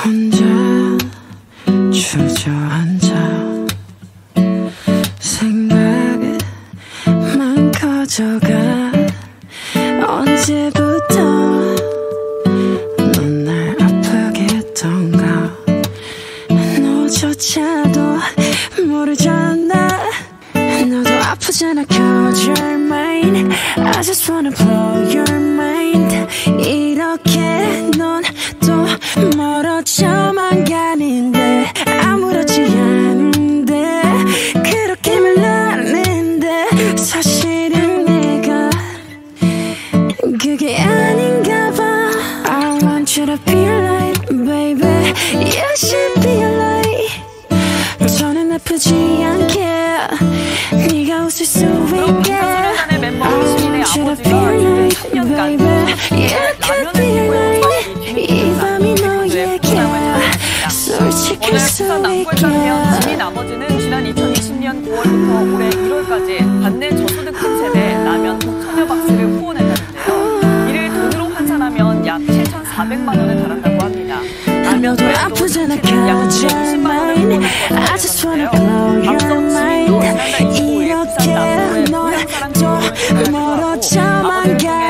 혼자 주저앉아 생각만 커져가 언제부터 넌 날 아프게 했던가 너조차도 모르잖아 너도 아프잖아 cause you're mine I just wanna blow your mind 이렇게 넌 또 멀어져만 가는데 아무렇지 않은데 그렇게 말하는데 사실은 내가 그게 아닌가 봐 I want you to be like baby You should be like 저는 아프지 않게 네가 웃을 수 있게 방탄소년단의 멤버 지민의 아버지가 지금 청년까지 이 밤이 너에게 솔직할 수 남구에서 있게 하면 지민 아버지는 지난 2020년 9월부터 올해 1월까지 관내 저소득층 세대 라면국 참여박스를 후원했다는데요. 이를 돈으로 환산하면 약 7,400만 원에 달한다고 합니다. 너도 아프잖아 cause you're mine I just wanna blow your mind 이렇게 넌 또 멀어져만 가